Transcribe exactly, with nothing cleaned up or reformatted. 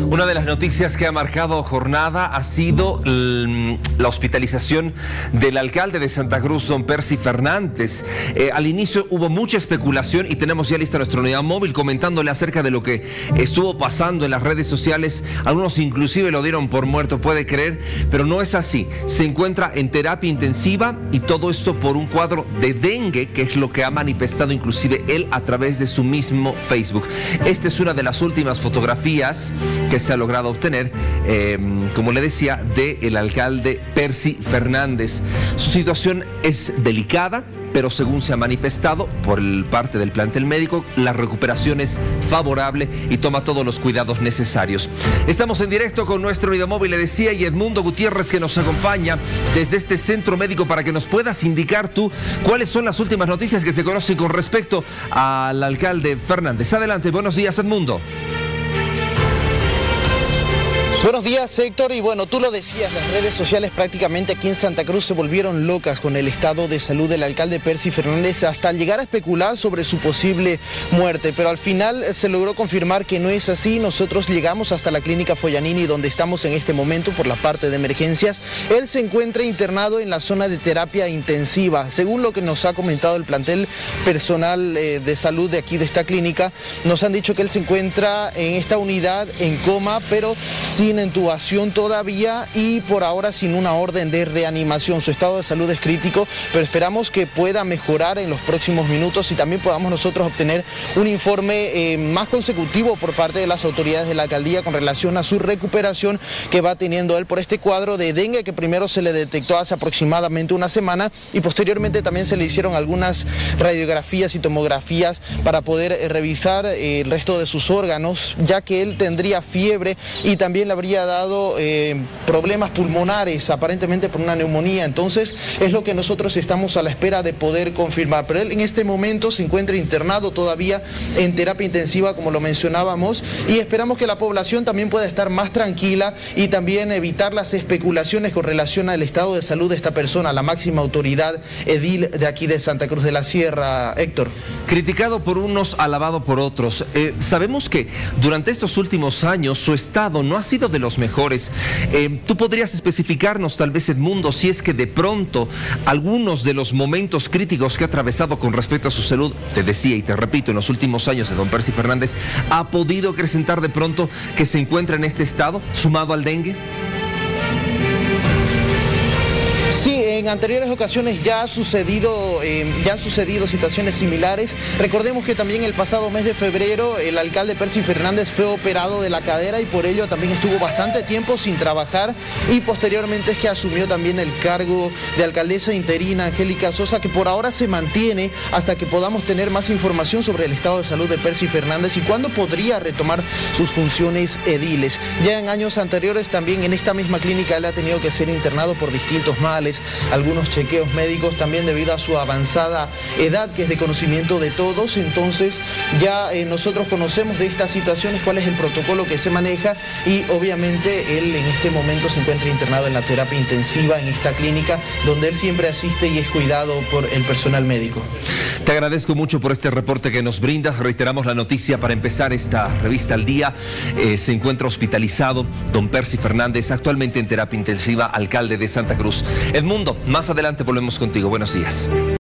Una de las noticias que ha marcado jornada ha sido la hospitalización del alcalde de Santa Cruz, don Percy Fernández. Eh, al inicio hubo mucha especulación y tenemos ya lista nuestra unidad móvil comentándole acerca de lo que estuvo pasando en las redes sociales. Algunos inclusive lo dieron por muerto, puede creer, pero no es así. Se encuentra en terapia intensiva y todo esto por un cuadro de dengue, que es lo que ha manifestado inclusive él a través de su mismo Facebook. Esta es una de las últimas fotografías que se ha logrado obtener, eh, como le decía, del alcalde Percy Fernández. Su situación es delicada, pero según se ha manifestado por el parte del plantel médico, la recuperación es favorable y toma todos los cuidados necesarios. Estamos en directo con nuestro unidad móvil, le decía, y Edmundo Gutiérrez, que nos acompaña desde este centro médico para que nos puedas indicar tú cuáles son las últimas noticias que se conocen con respecto al alcalde Fernández. Adelante, buenos días, Edmundo. Buenos días, Héctor, y bueno, tú lo decías, las redes sociales prácticamente aquí en Santa Cruz se volvieron locas con el estado de salud del alcalde Percy Fernández, hasta llegar a especular sobre su posible muerte, pero al final se logró confirmar que no es así. Nosotros llegamos hasta la clínica Foyanini, donde estamos en este momento por la parte de emergencias. Él se encuentra internado en la zona de terapia intensiva. Según lo que nos ha comentado el plantel personal eh, de salud de aquí de esta clínica, nos han dicho que él se encuentra en esta unidad en coma, pero sin intubación todavía y por ahora sin una orden de reanimación. Su estado de salud es crítico, pero esperamos que pueda mejorar en los próximos minutos y también podamos nosotros obtener un informe eh, más consecutivo por parte de las autoridades de la alcaldía con relación a su recuperación que va teniendo él por este cuadro de dengue que primero se le detectó hace aproximadamente una semana y posteriormente también se le hicieron algunas radiografías y tomografías para poder eh, revisar eh, el resto de sus órganos, ya que él tendría fiebre y también le habría dado eh, problemas pulmonares, aparentemente por una neumonía. Entonces es lo que nosotros estamos a la espera de poder confirmar, pero él en este momento se encuentra internado todavía en terapia intensiva, como lo mencionábamos, y esperamos que la población también pueda estar más tranquila y también evitar las especulaciones con relación al estado de salud de esta persona, la máxima autoridad edil de aquí de Santa Cruz de la Sierra. Héctor. Criticado por unos, alabado por otros. Eh, sabemos que durante estos últimos años su estado no ha sido de los mejores. Eh, ¿Tú podrías especificarnos, tal vez, Edmundo, si es que de pronto algunos de los momentos críticos que ha atravesado con respecto a su salud, te decía y te repito, en los últimos años de don Percy Fernández, ha podido acrecentar de pronto que se encuentra en este estado, sumado al dengue? Sí, en anteriores ocasiones ya ha sucedido, eh, ya han sucedido situaciones similares. Recordemos que también el pasado mes de febrero el alcalde Percy Fernández fue operado de la cadera y por ello también estuvo bastante tiempo sin trabajar y posteriormente es que asumió también el cargo de alcaldesa interina Angélica Sosa, que por ahora se mantiene hasta que podamos tener más información sobre el estado de salud de Percy Fernández y cuándo podría retomar sus funciones ediles. Ya en años anteriores también en esta misma clínica él ha tenido que ser internado por distintos males, algunos chequeos médicos también debido a su avanzada edad, que es de conocimiento de todos. Entonces ya eh, nosotros conocemos de estas situaciones cuál es el protocolo que se maneja y obviamente él en este momento se encuentra internado en la terapia intensiva en esta clínica donde él siempre asiste y es cuidado por el personal médico. Te agradezco mucho por este reporte que nos brindas. Reiteramos la noticia para empezar esta revista al día. Eh, se encuentra hospitalizado don Percy Fernández, actualmente en terapia intensiva, alcalde de Santa Cruz. Edmundo, más adelante volvemos contigo. Buenos días.